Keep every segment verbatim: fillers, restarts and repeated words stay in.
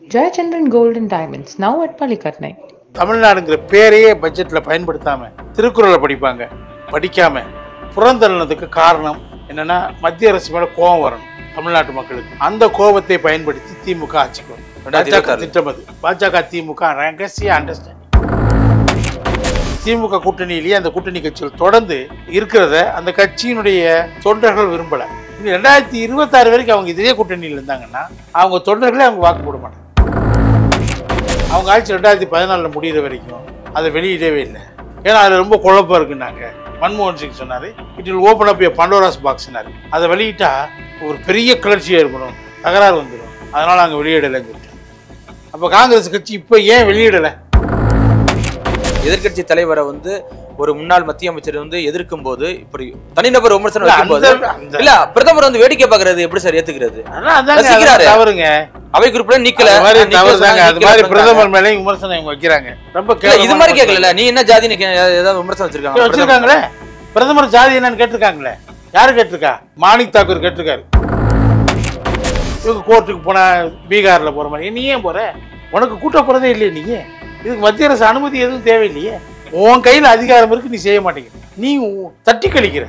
Jayachandran Gold and Diamonds, now at Palikatnai. தமிழ்நாடுங்கிற பேரையே பட்ஜெட்டில் பயன்படுத்தாம திருக்குறளை படிப்பாங்க, படிக்காம புறந்தள்ளினதுக்கு காரணம் என்னன்னா மத்திய அரசு மேல கோபம் வரணும் தமிழ்நாட்டு மக்களுக்கு. அந்த கோபத்தை பயன்படுத்தி திமுக ஆட்சிக்கு வரும். பாஜக திட்டம் அது. பாஜக திமுக ரகசிய அண்டர்ஸ்டாண்டிங். திமுக கூட்டணியிலேயே அந்த கூட்டணி கட்சிகள் தொடர்ந்து இருக்கிறத அந்த கட்சியினுடைய தொண்டர்கள் விரும்பல. ரெண்டாயிரத்தி இருபத்தி ஆறு வரைக்கும் அவங்க இதே கூட்டணியில் இருந்தாங்கன்னா அவங்க தொண்டர்களே அவங்க வாக்கு போட மாட்டாங்க. அவங்க ஆட்சி ரெண்டாயிரத்தி பதினாலுல முடிகிற வரைக்கும் அதை வெளியிடவே இல்லை. ஏன்னா அதில் ரொம்ப குழப்பம் இருக்குன்னாங்க. மன்மோகன் சிங் சொன்னார், it will open up a Pandora's பாக்ஸ்னாரு. அதை வெளியிட்டா ஒரு பெரிய கிளர்ச்சியாக இருக்கணும், தகராறு வந்துடும், அதனால் அங்கே வெளியிடலைன்னு சொல்லிட்டாங்க. அப்போ காங்கிரஸ் கட்சி இப்போ ஏன் வெளியிடலை? எதிர்கட்சி தலைவரை வந்து ஒரு முன்னாள் மத்திய அமைச்சர் வந்து எதிர்க்கும் போது இப்படி தனிநபர் விமர்சனம் வைக்கும்போது இல்ல பிரதமர் வந்து வேடிக்கை பாக்குறது எப்படி சார் ஏத்துக்கிறது? தவறுங்க. அவை குறிப்பிட நீக்கல. அது மாதிரி பிரதமர் மேலே விமர்சனம் இவங்க வைக்கிறாங்க. ரொம்ப இது மாதிரி கேட்கல. நீ என்ன ஜாதின்னு ஏதாவது விமர்சனம் வச்சிருக்காங்க வச்சிருக்காங்களே? பிரதமர் ஜாதி என்னன்னு கேட்டிருக்காங்களே? யாரு கேட்டிருக்கா? மாணிக் தாக்கூர் கேட்டிருக்காரு. இவங்க கோர்ட்டுக்கு போனா பீகார்ல போற மாதிரி நீ ஏன் போற? உனக்கு கூட்ட போறதே இல்லையே. நீங்க இதுக்கு மத்திய அரசு அனுமதி எதுவும் தேவையில்லையே. உன் கையில் அதிகாரம் இருக்கு, நீ செய்ய மாட்டேங்கிற, நீ தட்டி கழிக்கிற.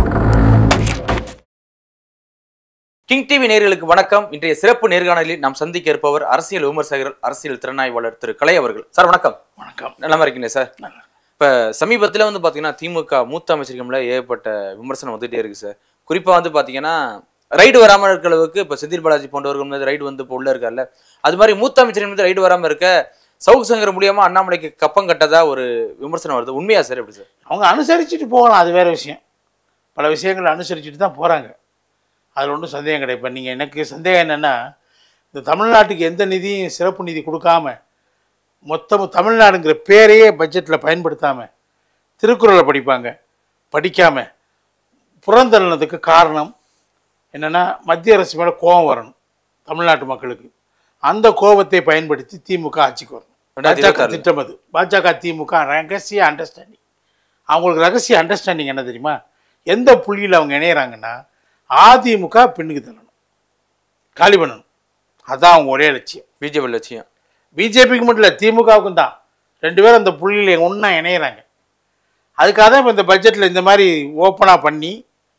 கிங் டிவி நேயர்களுக்கு வணக்கம். இன்றைய சிறப்பு நேர்காணலில் நாம் சந்திக்க இருப்பவர் அரசியல் விமர்சகர், அரசியல் திறனாய்வாளர் திரு கலை அவர்கள். சார் வணக்கம். வணக்கம். நல்லா இருக்கீங்க சார்? இப்ப சமீபத்துல வந்து பாத்தீங்கன்னா திமுக மூத்த அமைச்சர்கள்ல ஏகப்பட்ட விமர்சனம் வந்துட்டே இருக்கு சார். குறிப்பா வந்து பாத்தீங்கன்னா ரைடு வராம இருக்கிற அளவுக்கு இப்ப செந்தில் பாலாஜி போன்றவர்கள் மீது ரைடு வந்து இப்போ உள்ள இருக்கார்ல, அது மாதிரி மூத்த அமைச்சர்கள் மீது ரைடு வராம இருக்க சவுக் சங்கர் மூலியமா அண்ணாமலைக்கு கப்பம் கட்டதா ஒரு விமர்சனம் வருது. உண்மையா சார்? எப்படி சார்? அவங்க அனுசரிச்சுட்டு போகலாம், அது வேற விஷயம். பல விஷயங்களை அனுசரிச்சுட்டு தான் போறாங்க, அதில் ஒன்றும் சந்தேகம் கிடையாது. இப்போ நீங்கள் எனக்கு சந்தேகம் என்னென்னா, இந்த தமிழ்நாட்டுக்கு எந்த நிதியும் சிறப்பு நிதி கொடுக்காம மொத்தமும் தமிழ்நாடுங்கிற பேரையே பட்ஜெட்டில் பயன்படுத்தாமல் திருக்குறளை படிப்பாங்க, படிக்காமல் புறந்தள்ளினதுக்கு காரணம் என்னென்னா மத்திய அரசு மேலே கோபம் வரணும் தமிழ்நாட்டு மக்களுக்கு. அந்த கோபத்தை பயன்படுத்தி திமுக ஆட்சிக்கு வரும். பாஜக திட்டம் அது. பாஜக திமுக ரகசிய அண்டர்ஸ்டாண்டிங். அவங்களுக்கு ரகசிய அண்டர்ஸ்டாண்டிங் என்ன தெரியுமா? எந்த புள்ளியில் அவங்க இணையிறாங்கன்னா அதிமுக பின்னுக்கு தள்ளணும், காலி பண்ணணும். அதுதான் அவங்க ஒரே லட்சியம். பிஜேபி லட்சியம். பிஜேபிக்கு மட்டும் இல்லை, திமுகவுக்கும் தான். ரெண்டு பேரும் அந்த புள்ளியில் ஒன்றா இணையிறாங்க. அதுக்காக தான் இப்போ இந்த பட்ஜெட்டில் இந்த மாதிரி ஓப்பனாக பண்ணி.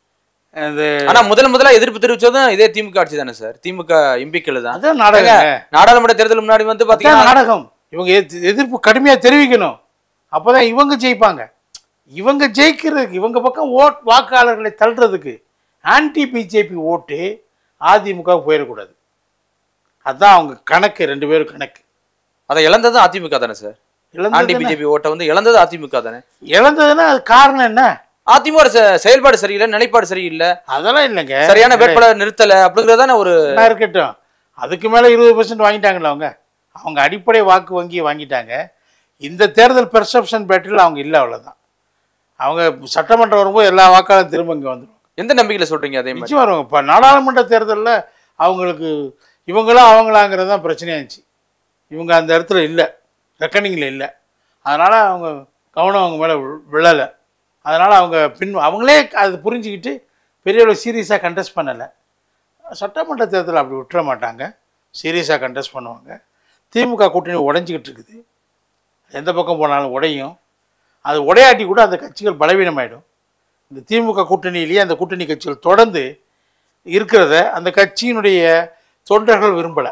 ஆனா முதல் முதலா எதிர்ப்பு தெரிவிச்சதும் இதே திமுக ஆட்சி தானே சார்? திமுக எம்பிக்கள் தான். அதான் நாடகம். நாடாளுமன்ற தேர்தல் முன்னாடி வந்து பாத்தீங்கன்னா நாடகம். இவங்க எதிர்ப்பு கடுமையா தெரிவிக்கணும், அப்பதான் இவங்க ஜெயிப்பாங்க. இவங்க ஜெயிக்கிறதுக்கு, இவங்க பக்கம் ஓட் வாக்காளர்களை தள்ளுறதுக்கு ஆன்டி பிஜேபி ஓட்டு அதிமுக போயிடக்கூடாது. அதுதான் அவங்க கணக்கு, ரெண்டு பேரும் கணக்கு. அதை இழந்ததும் அதிமுக தானே சார்? ஆன்டி பிஜேபி ஓட்டை வந்து இழந்தது அதிமுக தானே? இழந்ததுன்னா அது காரணம் என்ன? அதிமுக செயல்பாடு சரியில்லை, நிலைப்பாடு சரியில்லை. அதெல்லாம் இல்லைங்க, சரியான வேட்பாளர் நிறுத்தல அப்படிங்கிறதான ஒரு இருக்கட்டும். அதுக்கு மேல இருபது பர்சன்ட் வாங்கிட்டாங்கல்ல அவங்க. அவங்க அடிப்படை வாக்கு வங்கி வாங்கிட்டாங்க. இந்த தேர்தல் பெர்செப்ஷன் பேட்டில் அவங்க இல்லை, அவ்வளோதான். அவங்க சட்டமன்றம் வரும்போது எல்லா வாக்காளரும் திரும்ப இங்கே வந்துடுவாங்க. எந்த நம்பிக்கையில் சொல்றீங்க? அதே மாதிரி வருவாங்க. இப்போ நாடாளுமன்ற தேர்தலில் அவங்களுக்கு இவங்களா அவங்களாங்கிறது தான் பிரச்சனையாச்சு. இவங்க அந்த இடத்துல இல்லை, ரெக்கனிங்கில் இல்லை. அதனால் அவங்க கவனம் அவங்க மேலே விழலை. அதனால் அவங்க பின் அவங்களே அது புரிஞ்சுக்கிட்டு பெரிய அளவு சீரியஸாக கண்டெஸ்ட் பண்ணலை. சட்டமன்ற தேர்தலில் அப்படி விட்டுற மாட்டாங்க, சீரியஸாக கண்டெஸ்ட் பண்ணுவாங்க. திமுக கூட்டணி உடைஞ்சிக்கிட்டு இருக்குது, எந்த பக்கம் போனாலும் உடையும். அது உடையாட்டி கூட அந்த கட்சிகள் பலவீனமாயிடும். இந்த திமுக கூட்டணியிலேயே அந்த கூட்டணி கட்சிகள் தொடர்ந்து இருக்கிறத அந்த கட்சியினுடைய தொண்டர்கள் விரும்பலை.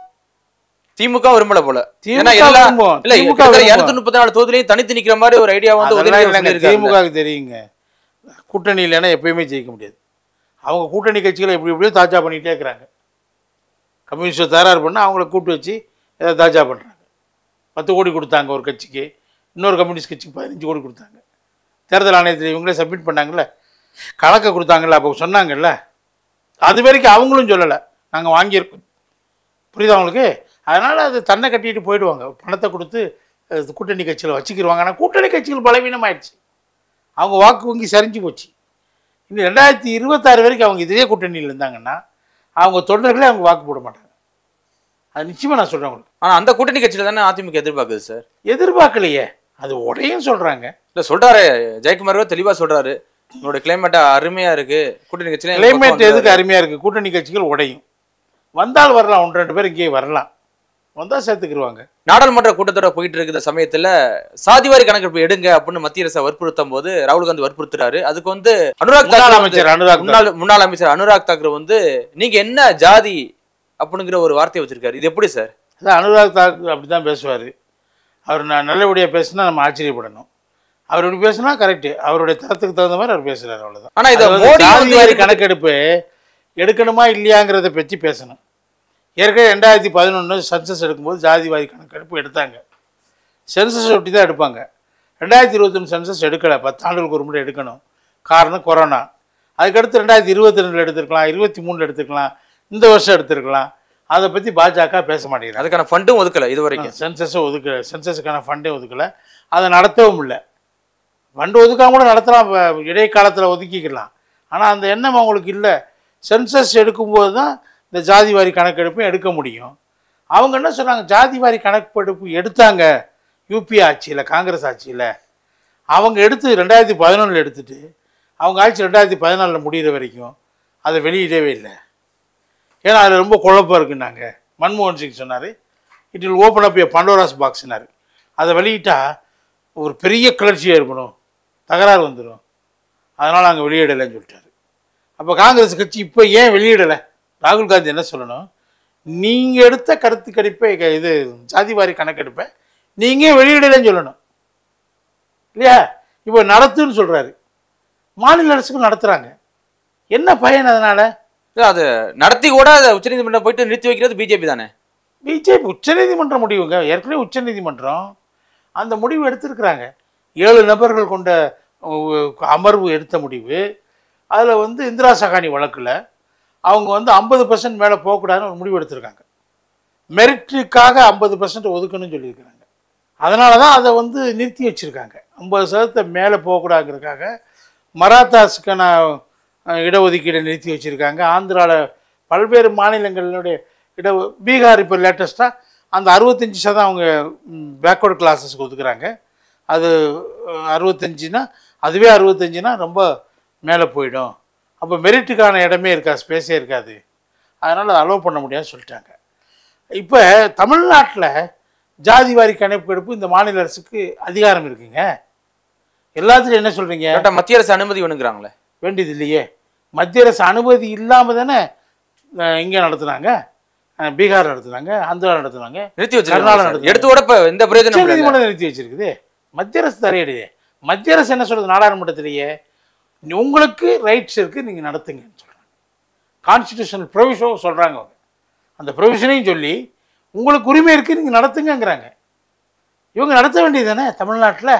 திமுக விரும்பல போல. இருநூத்தி முப்பத்தி நாலு தொகுதியிலையும் தனித்து நிக்கிற மாதிரி ஒரு ஐடியா வந்து திமுக தெரியுங்க. கூட்டணி இல்லைன்னா எப்பயுமே ஜெயிக்க முடியாது. அவங்க கூட்டணி கட்சிகளை எப்படி எப்படியோ தாஜா பண்ணிகிட்டே இருக்கிறாங்க. கம்யூனிஸ்டை தயார் பண்ணால் அவங்கள கூப்பிட்டு வச்சு ஏதாவது தாஜா பண்ணுறாங்க. பத்து கோடி கொடுத்தாங்க ஒரு கட்சிக்கு, இன்னொரு கம்யூனிஸ்ட் கட்சிக்கு பதினஞ்சு கோடி கொடுத்தாங்க. தேர்தல் ஆணையத்தில் இவங்களே சப்மிட் பண்ணாங்கல்ல, கணக்கை கொடுத்தாங்கல்ல, அப்போ சொன்னாங்கல்ல. அது வரைக்கும் அவங்களும் சொல்லலை நாங்கள் வாங்கியிருக்கோம். புரியுதா அவங்களுக்கு? அதனால் அது தன்னை கட்டிட்டு போயிடுவாங்க, பணத்தை கொடுத்து கூட்டணி கட்சியில் வச்சுக்கிடுவாங்க. ஆனால் கூட்டணி கட்சிகள் பலவீனமாயிடுச்சு, அவங்க வாக்கு வங்கி சரிஞ்சு போச்சு. இன்னும் ரெண்டாயிரத்தி இருபத்தாறு வரைக்கும் அவங்க இதே கூட்டணியில் இருந்தாங்கன்னா அவங்க தொண்டர்களே அவங்க வாக்கு போட மாட்டாங்க. அது நிச்சயமாக நான் சொல்கிறேன் உங்களுக்கு. ஆனால் அந்த கூட்டணி கட்சியில் தானே அதிமுக எதிர்பார்க்குது சார்? எதிர்பார்க்கலையே, அது உடையும் சொல்கிறாங்க. இல்லை சொல்கிறாரு ஜெயக்குமாரோ தெளிவாக சொல்கிறாரு, உங்களோட கிளைமேட் அருமையாக இருக்குது, கூட்டணி கட்சியில் கிளைமேட் எதுக்கு அருமையாக இருக்குது? கூட்டணி கட்சிகள் உடையும். வந்தால் வரலாம், ஒன்று ரெண்டு பேர் இங்கே வரலாம். வந்தால் சேர்த்துக்கிடுவாங்க. நாடாளுமன்ற கூட்டத்தொடர் போயிட்டு இருக்கிற சமயத்துல சாதிவாரி கணக்கெடுப்பு எடுங்க அப்படின்னு மத்திய அரசை வற்புறுத்தும் போது ராகுல் காந்தி வற்புறுத்துறாரு. அதுக்கு வந்து அனுராக் தாக்கூர் அமைச்சர் அனுராக் முன்னாள் முன்னாள் அமைச்சர் அனுராக் தாக்கூர் வந்து நீங்க என்ன ஜாதி அப்படிங்கிற ஒரு வார்த்தையை வச்சிருக்காரு. இது எப்படி சார்? அதான் அனுராக் தாக்கூர் அப்படி தான் பேசுவார். அவர் நான் நல்லபடியாக பேசினா நம்ம ஆச்சரியப்படணும். அவர் இப்படி பேசினா கரெக்டு, அவருடைய தரத்துக்கு தகுந்த மாதிரி அவர் பேசுகிறார், அவ்வளோதான். ஆனால் இதை மோடி ஜாதிவாரி கணக்கெடுப்பு எடுக்கணுமா இல்லையாங்கிறத பற்றி பேசணும். ஏற்கனவே ரெண்டாயிரத்தி பதினொன்று சென்சஸ் எடுக்கும்போது ஜாதிவாரி கணக்கெடுப்பு எடுத்தாங்க. சென்சஸ் ஒட்டி தான் எடுப்பாங்க. ரெண்டாயிரத்தி இருபத்தொன்று சென்சஸ் எடுக்கலை, பத்து ஆண்டுகளுக்கு ஒரு முறை எடுக்கணும். காரணம் கொரோனா. அதுக்கடுத்து ரெண்டாயிரத்தி இருபத்தி ரெண்டில் எடுத்துருக்கலாம், இருபத்தி மூணில் எடுத்துருக்கலாம், இந்த வருஷம் எடுத்துருக்கலாம். அதை பற்றி பாஜக பேச மாட்டேங்கிறாங்க. அதுக்கான ஃபண்டும் ஒதுக்கலை இது வரைக்கும். சென்சஸை ஒதுக்க சென்சஸுக்கான ஃபண்டே ஒதுக்கலை, அதை நடத்தவும் இல்லை. ஃபண்டு ஒதுக்காம கூட நடத்தலாம், இடைக்காலத்தில் ஒதுக்கிக்கலாம். ஆனால் அந்த எண்ணம் அவங்களுக்கு இல்லை. சென்சஸ் எடுக்கும்போது தான் இந்த ஜாதிவாரி கணக்கெடுப்பும் எடுக்க முடியும். அவங்க என்ன சொன்னாங்க, ஜாதிவாரி கணக்கெடுப்பு எடுத்தாங்க யூபி ஆட்சியில், காங்கிரஸ் ஆட்சியில். அவங்க எடுத்து ரெண்டாயிரத்தி பதினொன்றில் எடுத்துட்டு அவங்க ஆட்சி ரெண்டாயிரத்தி பதினாலில் முடிகிற வரைக்கும் அதை வெளியிடவே இல்லை. ஏன்னா அதில் ரொம்ப குழப்பம் இருக்குன்னாங்க. மன்மோகன் சிங் சொன்னார், it will open up a Pandora's பாக்ஸ்னார். அதை வெளியிட்டால் ஒரு பெரிய கிளர்ச்சி ஏற்படும், தகராறு வந்துடும், அதனால் நாங்கள் வெளியிடலைன்னு சொல்லிட்டாரு. அப்போ காங்கிரஸ் கட்சி இப்போ ஏன் வெளியிடலை? ராகுல் காந்தி என்ன சொல்லணும், நீங்கள் எடுத்த கருத்து கணிப்பை இது ஜாதிவாரி கணக்கெடுப்பை நீங்கள் வெளியிடலைன்னு சொல்லணும் இல்லையா? இப்போ நடத்துன்னு சொல்கிறாரு, மாநில அரசுக்கும் நடத்துகிறாங்க. என்ன பயன் அதனால்? அது நடத்தி கூட உச்சநீதிமன்றம் போயிட்டு நிறுத்தி வைக்கிறது பிஜேபி தானே. பிஜேபி உச்சநீதிமன்ற முடிவுங்க. ஏற்கனவே உச்சநீதிமன்றம் அந்த முடிவு எடுத்திருக்கிறாங்க. ஏழு நபர்கள் கொண்ட அமர்வு எடுத்த முடிவு. அதில் வந்து இந்திரா சகானி வழக்கில் அவங்க வந்து ஐம்பது பர்சன்ட் மேலே போகக்கூடாதுன்னு ஒரு முடிவு எடுத்திருக்காங்க. மெரிட்டுக்காக ஐம்பது பர்சன்ட் ஒதுக்கணும்னு சொல்லியிருக்கிறாங்க. அதனால தான் அதை வந்து நிறுத்தி வச்சுருக்காங்க. ஐம்பது சதவீதத்தை மேலே போகக்கூடாதுங்கிறதுக்காக மராத்தாஸுக்கான இடஒதுக்கீடை நிறுத்தி வச்சுருக்காங்க. ஆந்திராவில் பல்வேறு மாநிலங்களுடைய இட பீகார் இப்போ லேட்டஸ்ட்டாக அந்த அறுபத்தஞ்சி சதம் அவங்க பேக்வர்டு கிளாஸஸ்க்கு ஒதுக்குறாங்க. அது அறுபத்தஞ்சுனா அதுவே அறுபத்தஞ்சுனா ரொம்ப மேலே போயிடும். அப்போ மெரிட்டுக்கான இடமே இருக்கா, ஸ்பேஸே இருக்காது. அதனால் அதை அலோவ் பண்ண முடியாதுன்னு சொல்லிட்டாங்க. இப்போ தமிழ்நாட்டில் ஜாதிவாரி கணக்கெடுப்பு இந்த மாநில அரசுக்கு அதிகாரம் இருக்குங்க. எல்லாத்துலையும் என்ன சொல்கிறீங்க, மத்திய அரசு அனுமதி வேணுங்கிறாங்களே. வேண்டியது இல்லையே. மத்திய அரசு அனுமதி இல்லாமல் தானே இங்கே நடத்துனாங்க, பீகார் நடத்துனாங்க, ஆந்திரா நடத்துனாங்க, நிறுத்தி வச்சு கர்நாடகா நடத்து எடுத்து கூட இப்போ இந்த பிரயோஜனம் நீதிமன்றம் நிறுத்தி வச்சிருக்குது. மத்திய அரசு தரையிடையே. மத்திய அரசு என்ன சொல்கிறது, நாடாளுமன்றத்திலேயே உங்களுக்கு ரைட்ஸ் இருக்குது, நீங்கள் நடத்துங்கன்னு சொல்கிறாங்க. கான்ஸ்டிடியூஷனல் ப்ரொவிஷனும் சொல்கிறாங்க. அவங்க அந்த ப்ரொவிஷனையும் சொல்லி உங்களுக்கு உரிமை இருக்குது, நீங்கள் நடத்துங்கிறாங்க. இவங்க நடத்த வேண்டியது தானே தமிழ்நாட்டில்.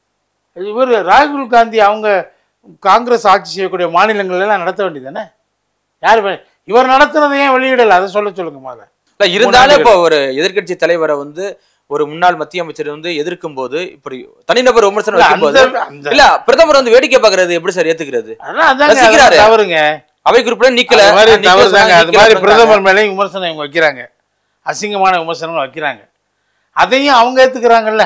இவர் ராகுல் காந்தி அவங்க காங்கிரஸ் ஆட்சி செய்யக்கூடிய மாநிலங்களெல்லாம் நடத்த வேண்டியது தானே. யார் இவர் நடத்துனதை ஏன் வெளியிடலை, அதை சொல்ல சொல்லுங்க முதல்ல. இல்லை இருந்தாலும் இப்போ ஒரு எதிர்கட்சி தலைவரை வந்து ஒரு முன்னாள் மத்திய அமைச்சர் வந்து எதிர்க்கும் போது இப்படி தனிநபர் விமர்சனம் வைக்கும்போது இல்ல பிரதமர் வந்து வேடிக்கை பார்க்கறது எப்படி சார் ஏத்துக்கிறது? தவறுங்க. அவை குறிப்பிட நீக்கல. அது மாதிரி பிரதமர் மேலே விமர்சனம் இவங்க வைக்கிறாங்க, அசிங்கமான விமர்சனங்கள் வைக்கிறாங்க. அதையும் அவங்க ஏத்துக்கிறாங்கல்ல.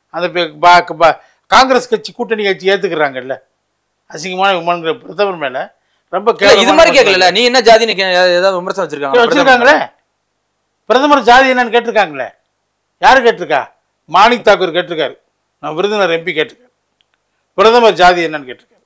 அந்த காங்கிரஸ் கட்சி கூட்டணி கட்சி ஏத்துக்கிறாங்கல்ல அசிங்கமான விமர்சனம் பிரதமர் மேல. ரொம்ப இது மாதிரி கேட்கல, நீ என்ன ஜாதின்னு ஏதாவது விமர்சனம் வச்சிருக்காங்க வச்சிருக்காங்களே. பிரதமர் ஜாதி என்னன்னு கேட்டிருக்காங்களே. யாரு கேட்டிருக்கா? மாணிக் தாக்கூர் கேட்டிருக்காரு, நான் விருதுநகர் எம்பி கேட்டிருக்காரு. பிரதமர் ஜாதி என்னன்னு கேட்டிருக்காரு.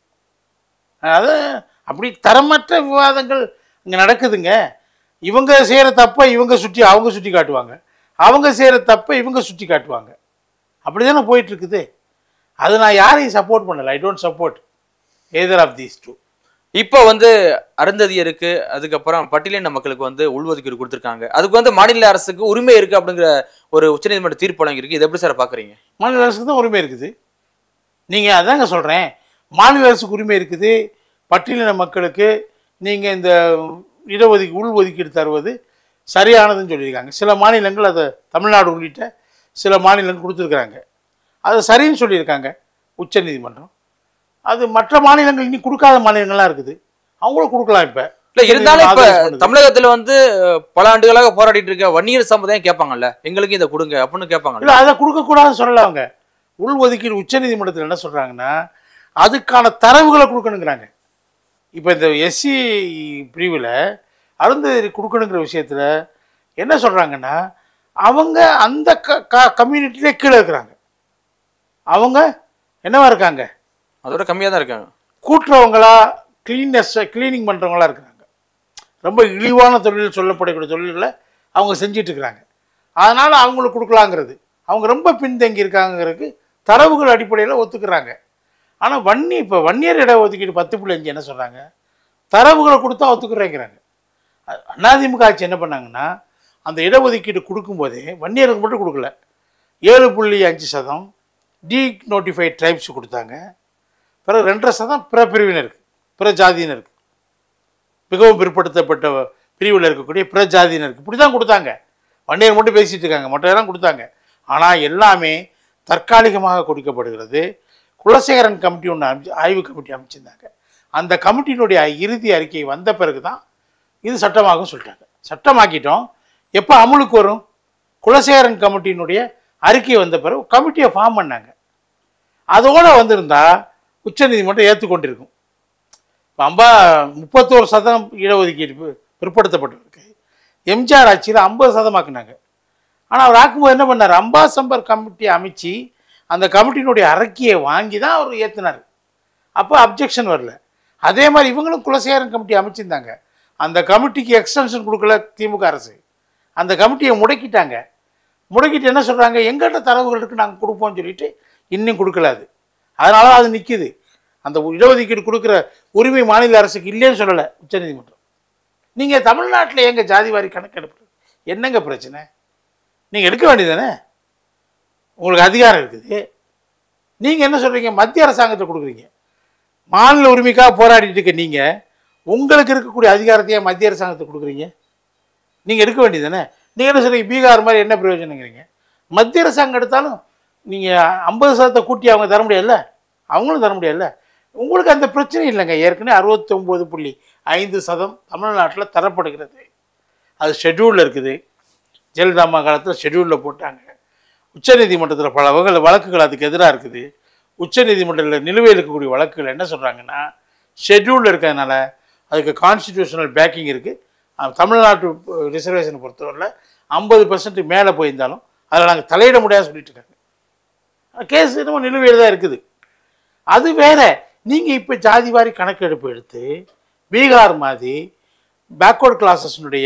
அது அப்படி தரமற்ற விவாதங்கள் இங்கே நடக்குதுங்க. இவங்க செய்கிற தப்பை இவங்க சுற்றி அவங்க சுட்டி காட்டுவாங்க, அவங்க செய்கிற தப்பை இவங்க சுட்டி காட்டுவாங்க. அப்படி தானே போயிட்டு இருக்குது. அது நான் யாரையும் சப்போர்ட் பண்ணலை. I don't support either of these two. இப்போ வந்து அருந்ததியருக்கு அதுக்கப்புறம் பட்டியலின மக்களுக்கு வந்து உள்ஒதுக்கீடு கொடுத்துருக்காங்க. அதுக்கு வந்து மாநில அரசுக்கு உரிமை இருக்குது அப்படிங்கிற ஒரு உச்சநீதிமன்ற தீர்ப்பு வழங்கியிருக்கு. இதை எப்படி சார் பார்க்குறீங்க? மாநில அரசுக்கு தான் உரிமை இருக்குது. நீங்கள் அதாங்க சொல்கிறேன், மாநில அரசுக்கு உரிமை இருக்குது. பட்டியலின மக்களுக்கு நீங்கள் இந்த இடஒதுக்கீடு உள் ஒதுக்கீடு தருவது சரியானதுன்னு சொல்லியிருக்காங்க. சில மாநிலங்கள் அதை தமிழ்நாடு உள்ளிட்ட சில மாநிலங்கள் கொடுத்துருக்குறாங்க, அதை சரின்னு சொல்லியிருக்காங்க உச்சநீதிமன்றம். அது மற்ற மாநிலங்கள் இனி கொடுக்காத மாநிலங்கள்லாம் இருக்குது, அவங்களும் கொடுக்கலாம். இப்போ இல்லை இருந்தாலும் இப்போ தமிழகத்தில் வந்து பல ஆண்டுகளாக போராடிட்டு இருக்க வன்னியர் சமுதாயம் கேட்பாங்கல்ல, எங்களுக்கு இதை கொடுங்க அப்படின்னு கேட்பாங்க. இல்லை அதை கொடுக்கக்கூடாதுன்னு சொல்லலை அவங்க. உள் ஒதுக்கீடு உச்சநீதிமன்றத்தில் என்ன சொல்கிறாங்கன்னா அதுக்கான தரவுகளை கொடுக்கணுங்கிறாங்க. இப்போ இந்த எஸ்சி பிரிவில் அருந்ததி கொடுக்கணுங்கிற விஷயத்தில் என்ன சொல்கிறாங்கன்னா அவங்க அந்த க கம்யூனிட்டிலே கீழே இருக்கிறாங்க. அவங்க என்னவா இருக்காங்க? அதோட கம்மியாக தான் இருக்காங்க. கூட்டுறவங்களா, க்ளீன்னஸ்ஸை க்ளீனிங் பண்ணுறவங்களா இருக்கிறாங்க. ரொம்ப இழிவான தொழில் சொல்லப்படக்கூடிய தொழில்களை அவங்க செஞ்சிட்ருக்கிறாங்க. அதனால் அவங்களுக்கு கொடுக்கலாங்கிறது. அவங்க ரொம்ப பின்தங்கி இருக்காங்கிறதுக்கு தரவுகள் அடிப்படையில் ஒத்துக்கிறாங்க. ஆனால் வன்னி இப்போ வன்னியர் இட ஒதுக்கீடு பத்து புள்ளி அஞ்சு என்ன சொல்கிறாங்க? தரவுகளை கொடுத்தா ஒத்துக்கிறேங்கிறாங்க. அதிமுக ஆட்சி என்ன பண்ணாங்கன்னா, அந்த இடஒதுக்கீடு கொடுக்கும்போதே வன்னியருக்கு மட்டும் கொடுக்கல, ஏழு புள்ளி அஞ்சு சதம் டி நோட்டிஃபைட் ட்ரைப்ஸ் கொடுத்தாங்க. பிறகு ரெண்டரை சதம் பிற பிரிவினருக்கு, பிற ஜாதியினருக்கு, மிகவும் பிற்படுத்தப்பட்ட பிரிவில் இருக்கக்கூடிய பிற ஜாதியினருக்கு இப்படி தான் கொடுத்தாங்க. வன்னியர் மட்டும் பேசிகிட்டு இருக்காங்க, மற்றெல்லாம் கொடுத்தாங்க. ஆனால் எல்லாமே தற்காலிகமாக கொடுக்கப்படுகிறது. குலசேகரன் கமிட்டி ஒன்று அமைச்சு ஆய்வு கமிட்டி அமைச்சிருந்தாங்க. அந்த கமிட்டியினுடைய இறுதி அறிக்கை வந்த பிறகு தான் இது சட்டமாகும் சொல்லிட்டாங்க. சட்டமாக்கிட்டோம். எப்போ அமலுக்கு வரும்? குலசேகரன் கமிட்டியினுடைய அறிக்கை வந்த பிறகு கமிட்டியை ஃபார்ம் பண்ணாங்க. அதோடு வந்திருந்தா உச்சநீதிமன்றம் ஏற்றுக்கொண்டிருக்கும். இப்போ அம்பா முப்பத்தோரு சதம் இடஒதுக்கீடு பிற்படுத்தப்பட்டிருக்கு. எம்ஜிஆர் ஆட்சியில் ஐம்பது சதமாக்குனாங்க. ஆனால் அவர் ஆக்கும்போது என்ன பண்ணார்? அம்பாசம்பர் கமிட்டியை அமைச்சு அந்த கமிட்டியினுடைய அறிக்கையை வாங்கி தான் அவர் ஏற்றினார். அப்போ அப்ஜெக்ஷன் வரல. அதே மாதிரி இவங்களும் குலசேகரன் கமிட்டி அமைச்சிருந்தாங்க. அந்த கமிட்டிக்கு எக்ஸ்டென்ஷன் கொடுக்கல திமுக அரசு. அந்த கமிட்டியை முடக்கிட்டாங்க. முடக்கிட்டு என்ன சொல்கிறாங்க? எங்கிட்ட தரவுகள் இருக்குது, நாங்கள் கொடுப்போம்னு சொல்லிட்டு இன்னும் கொடுக்கல. அது அதனால அது நிற்கிது. அந்த இடஒதுக்கீடு கொடுக்குற உரிமை மாநில அரசுக்கு இல்லைன்னு சொல்லலை உச்சநீதிமன்றம். நீங்கள் தமிழ்நாட்டில் எங்கள் ஜாதிவாரி கணக்கெடுப்பு என்னங்க பிரச்சனை? நீங்கள் எடுக்க வேண்டியதானே? உங்களுக்கு அதிகாரம் இருக்குது. நீங்கள் என்ன சொல்கிறீங்க? மத்திய அரசாங்கத்தை கொடுக்குறீங்க. மாநில உரிமைக்காக போராடிட்டு இருக்க நீங்கள் உங்களுக்கு இருக்கக்கூடிய அதிகாரத்தையே மத்திய அரசாங்கத்தை கொடுக்குறீங்க. நீங்கள் எடுக்க வேண்டியதானே? நீங்கள் என்ன சொல்கிறீங்க? பீகார் மாதிரி என்ன பிரயோஜனங்கிறீங்க? மத்திய அரசாங்கம் எடுத்தாலும் நீங்கள் ஐம்பது சதத்தை கூட்டி அவங்க தர முடியல, அவங்களும் தர முடியல. உங்களுக்கு அந்த பிரச்சனை இல்லைங்க. ஏற்கனவே அறுபத்தி ஒம்பது புள்ளி ஐந்து சதம் தமிழ்நாட்டில் தரப்படுகிறது. அது ஷெட்யூலில் இருக்குது. ஜெயலலிதா அம்மா காலத்தில் ஷெட்யூலில் போட்டாங்க. உச்சநீதிமன்றத்தில் பல வகை வழக்குகள் அதுக்கு எதிராக இருக்குது. உச்சநீதிமன்றத்தில் நிலுவையில் இருக்கக்கூடிய வழக்குகள் என்ன சொல்கிறாங்கன்னா, ஷெட்யூலில் இருக்கிறதுனால அதுக்கு கான்ஸ்டிடியூஷனல் பேக்கிங் இருக்குது. தமிழ்நாட்டு ரிசர்வேஷனை பொறுத்தவரையில் ஐம்பது பர்சன்ட் மேலே போயிருந்தாலும் அதில் நாங்கள் தலையிட முடியாது சொல்லிட்டு இருக்காங்க. கேஸ் இன்னமும் நிலுவையில் தான் இருக்குது. அது வேற. நீங்கள் இப்போ ஜாதிவாரி கணக்கெடுப்பு எடுத்து பீகார் மாதிரி பேக்வர்ட் கிளாஸஸ்னுடைய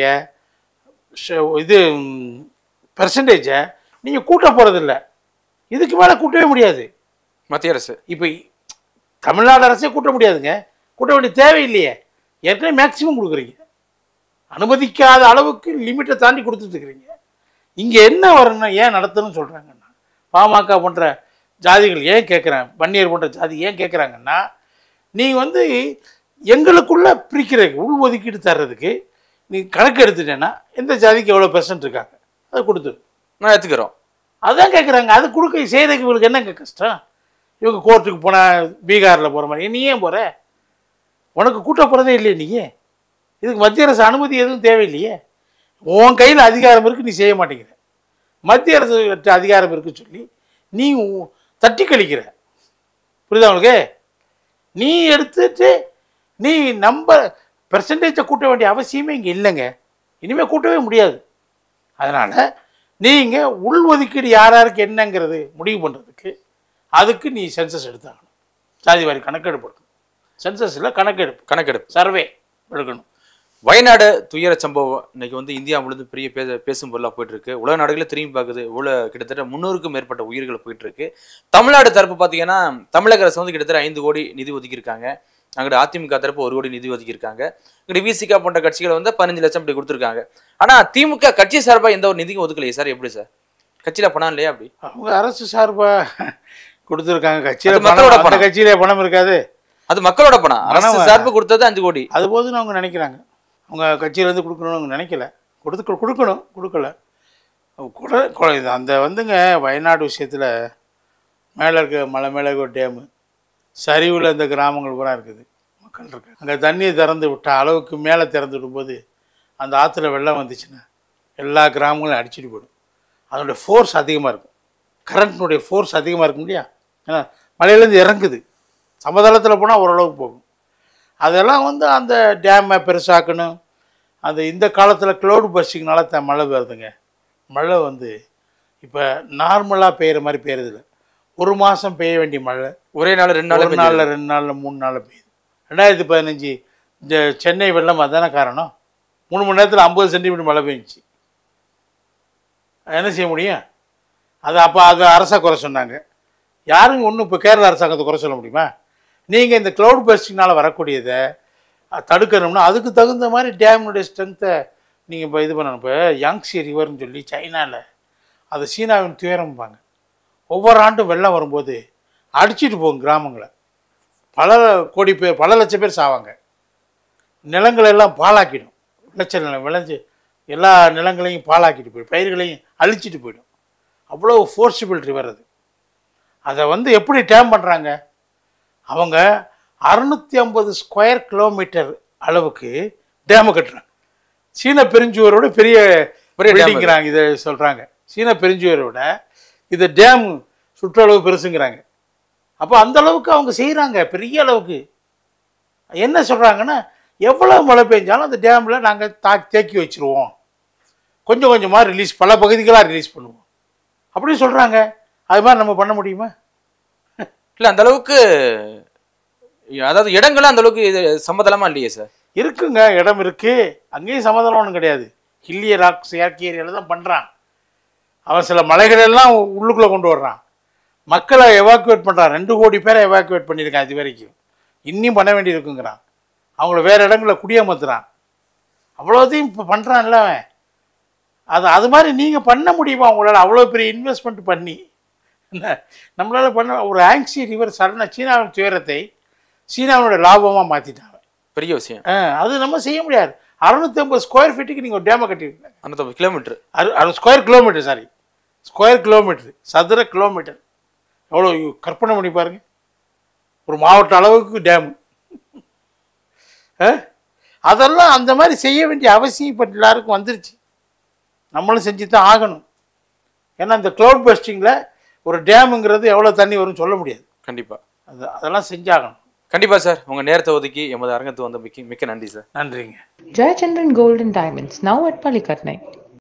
இது பெர்சன்டேஜை நீங்கள் கூட்ட போகிறதில்ல. இதுக்கு மேலே கூட்டவே முடியாது மத்திய அரசு. இப்போ தமிழ்நாடு அரசே கூட்ட முடியாதுங்க. கூட்ட வேண்டிய தேவையில்லையே. ஏற்கனவே மேக்சிமம் கொடுக்குறீங்க. அனுமதிக்காத அளவுக்கு லிமிட்டை தாண்டி கொடுத்துட்ருக்குறீங்க. இங்கே என்ன வரணும்னா ஏன் நடத்தணும்னு சொல்கிறாங்கன்னா, பாமக போன்ற ஜாதிகள் ஏன் கேட்குறாங்க, வன்னியர் போன்ற ஜாதி ஏன் கேட்குறாங்கன்னா, நீ வந்து எங்களுக்குள்ளே பிரிக்கிற உள் ஒதுக்கீடு தர்றதுக்கு நீ கணக்கு எடுத்துட்டேன்னா எந்த ஜாதிக்கு எவ்வளோ பெர்சன்ட் இருக்காங்க அதை கொடுத்துரு, நான் எடுத்துக்கிறோம். அதுதான் கேட்குறாங்க. அது கொடுக்க செய்கிறதுக்கு இவங்களுக்கு என்னங்க கஷ்டம்? இவங்க கோர்ட்டுக்கு போனால் பீகாரில் போகிற மாதிரி நீ ஏன் போகிற? உனக்கு கூட்ட போகிறதே இல்லையே. நீ இதுக்கு மத்திய அரசு அனுமதி எதுவும் தேவையில்லையே. உன் கையில் அதிகாரம் இருக்குது, நீ செய்ய மாட்டேங்கிற. மத்திய அரசு அதிகாரம் இருக்குன்னு சொல்லி நீ தட்டி கழிக்கிற. புரியுதா உங்களுக்கு? நீ எடுத்துட்டு நீ நம்ப பெர்சன்டேஜை கூட்ட வேண்டிய அவசியமே இங்கே இல்லைங்க. இனிமேல் கூட்டவே முடியாது. அதனால் நீங்கள் உள் ஒதுக்கீடு யார் யாருக்கு என்னங்கிறது முடிவு பண்ணுறதுக்கு அதுக்கு நீ சென்சஸ் எடுத்தாகணும். ஜாதிவாரி கணக்கெடுப்பு எடுக்கணும். சென்சஸில் கணக்கெடுப்பு கணக்கெடுப்பு சர்வே எடுக்கணும். வயநாடு துயர சம்பவம் இன்னைக்கு வந்து இந்தியா முழுந்து பெரிய பேச பேசும் பொருளாக போயிட்டு இருக்கு. உலக நாடுகளில் திரும்பி பார்க்குது. உள்ள கிட்டத்தட்ட முன்னூறுக்கும் மேற்பட்ட உயிர்கள் போயிட்டு இருக்கு. தமிழ்நாடு தரப்பு பார்த்தீங்கன்னா தமிழக அரசு வந்து கிட்டத்தட்ட ஐந்து கோடி நிதி ஒதுக்கியிருக்காங்க. அங்கிட்ட அதிமுக தரப்பு ஒரு கோடி நிதி ஒதுக்கியிருக்காங்க. இங்கிட்ட விசிகா போன்ற கட்சிகள் வந்து பதினஞ்சு லட்சம் இப்படி கொடுத்துருக்காங்க. ஆனால் திமுக கட்சி சார்பாக எந்த ஒரு நிதிக்கும் ஒதுக்கலையே சார். எப்படி சார்? கட்சியில் பணம் இல்லையா? அப்படி அவங்க அரசு சார்பாக கொடுத்துருக்காங்க. கட்சியில் மக்களோட பணம், கட்சியிலே பணம் இருக்காது. அது மக்களோட பணம். அரசு சார்பு கொடுத்தது அஞ்சு கோடி. அது போதுன்னு அவங்க நினைக்கிறாங்க. அவங்க கட்சியிலேருந்து கொடுக்கணும்னு அவங்க நினைக்கல. கொடுத்து கொடுக்கணும் கொடுக்கல கூட அந்த வந்துங்க. வயநாடு விஷயத்தில் மேலே இருக்க மலை மேலே இருக்க டேமு சரிவில் இந்த கிராமங்கள் பூரா இருக்குது, மக்கள் இருக்கு. அங்கே தண்ணியை திறந்து விட்ட அளவுக்கு மேலே திறந்து விடும்போது அந்த ஆற்றுல வெள்ளம் வந்துச்சுன்னா எல்லா கிராமங்களும் அடிச்சுட்டு போயிடும். அதனுடைய ஃபோர்ஸ் அதிகமாக இருக்கும். கரண்ட்னுடைய ஃபோர்ஸ் அதிகமாக இருக்கும் இல்லையா? ஏன்னா மலையிலேருந்து இறங்குது. சமதளத்தில் போனால் ஓரளவுக்கு போகும். அதெல்லாம் வந்து அந்த டேமை பெருசாக்கணும். அந்த இந்த காலத்தில் க்ளவுட் பர்ஸ்டிங்னால த மழை வருதுங்க. மழை வந்து இப்போ நார்மலாக பெய்கிற மாதிரி பெய்யறதில்ல. ஒரு மாதம் பெய்ய வேண்டிய மழை ஒரே நாள் ரெண்டு நாள் ஒரு நாளில் ரெண்டு நாளில் மூணு நாளில் பெய்யுது. ரெண்டாயிரத்தி பதினஞ்சு இந்த சென்னை வெள்ளம் அதுதானே காரணம். மூணு மணி நேரத்தில் ஐம்பது சென்டிமீட்டர் மழை பெஞ்சிச்சு. என்ன செய்ய முடியும்? அது அப்போ அது அரசா குறை சொன்னாங்க. யாரும் ஒன்றும் இப்போ கேரள அரசாங்கத்தை குறை சொல்ல முடியுமா? நீங்கள் இந்த க்ளவுட் பர்ஸ்டிங்னால் வரக்கூடியதை தடுக்கணும்னா அதுக்கு தகுந்த மாதிரி டேமுடைய ஸ்ட்ரென்த்தை நீங்கள் இப்போ இது பண்ணணும். இப்போ யாங்ஸி ரிவர்னு சொல்லி சைனாவில் அது சீனாவின் துயரம்பாங்க. ஒவ்வொரு ஆண்டும் வெள்ளம் வரும்போது அடிச்சிட்டு போகும் கிராமங்களை. பல கோடி பேர் பல லட்சம் பேர் சாவாங்க. நிலங்களை எல்லாம் பாழாக்கிடும். விளைச்சல் நிலம் விளைஞ்சு எல்லா நிலங்களையும் பாழாக்கிட்டு போயிடும். பயிர்களையும் அழிச்சிட்டு போயிடும். அவ்வளோ ஃபோர்ஸிபிள் ரிவர் அது. அதை வந்து எப்படி டேம் பண்ணுறாங்க? அவங்க அறுநூற்றி ஐம்பது ஸ்கொயர் கிலோமீட்டர் அளவுக்கு டேமு கட்டுறாங்க. சீன பெருஞ்சுவரோட பெரிய பில்டிங்கிறாங்க. இதை சொல்கிறாங்க சீன பெருஞ்சுவரோட இது டேம் சுற்றளவு பெருசுங்கிறாங்க. அப்போ அந்த அளவுக்கு அவங்க செய்கிறாங்க. பெரிய அளவுக்கு என்ன சொல்கிறாங்கன்னா, எவ்வளோ மழை பெஞ்சாலும் அந்த டேமில் நாங்கள் தா தேக்கி வச்சுருவோம், கொஞ்சம் கொஞ்சமாக ரிலீஸ் பல பகுதிகளாக ரிலீஸ் பண்ணுவோம் அப்படின்னு சொல்கிறாங்க. அது மாதிரி நம்ம பண்ண முடியுமா? இல்லை, அந்த அளவுக்கு அதாவது இடங்களும் அந்த அளவுக்கு இது சமதளமாக இல்லையே சார். இருக்குங்க, இடம் இருக்குது. அங்கேயும் சமதளம் ஒன்றும் கிடையாது. ஹில்லிய ராக் செயற்கை ஏரியாவில் தான் பண்ணுறான். அவன் சில மலைகளெல்லாம் உள்ளுக்குள்ளே கொண்டு வர்றான். மக்களை எவாக்குவேட் பண்ணுறான். ரெண்டு கோடி பேரை எவாக்குவேட் பண்ணியிருக்கான் இது வரைக்கும். இன்னும் பண்ண வேண்டி இருக்குங்கிறான். அவங்கள வேறு இடங்களில் குடியமர்த்துறான். அவ்வளோதையும் இப்போ பண்ணுறான்ல அவன். அது அது மாதிரி நீங்கள் பண்ண முடியுமா? உங்களால் அவ்வளோ பெரிய இன்வெஸ்ட்மெண்ட் பண்ணி என்ன நம்மளால் பண்ண ஒரு ஆங்ஸி ரிவர் சடனாக சீனாவின் துயரத்தை சீனாவினோட லாபமாக மாற்றிட்டாங்க. பெரிய விஷயம். அது நம்ம செய்ய முடியாது. அறுநூத்தி ஐம்பது ஸ்கொயர் ஃபீட்டுக்கு நீங்கள் ஒரு டேமை கட்டியிருக்கீங்க. அறுநூத்தி கிலோமீட்டர் அறு square kilometre sorry square kilometre சதுர கிலோமீட்டர் எவ்வளோ கற்பனை பண்ணி பாருங்க. ஒரு மாவட்ட அளவுக்கு டேமு. அதெல்லாம் அந்த மாதிரி செய்ய வேண்டிய அவசியம் இப்போ எல்லாருக்கும் வந்துருச்சு. நம்மளும் செஞ்சு தான் ஆகணும். ஏன்னா இந்த க்ளவுட் பஸ்டிங்கில் ஒரு டேமுங்கிறது எவ்வளோ தண்ணி வரும்னு சொல்ல முடியாது. கண்டிப்பாக அது அதெல்லாம் செஞ்சாகணும். கண்டிப்பாக சார். உங்கள் நேரத்தை ஒதுக்கி எமது அரங்கத்துக்கு வந்த மிக்க மிக்க நன்றி சார். நன்றிங்க. Jayachandran Gold and Diamonds, now at Palikatnai.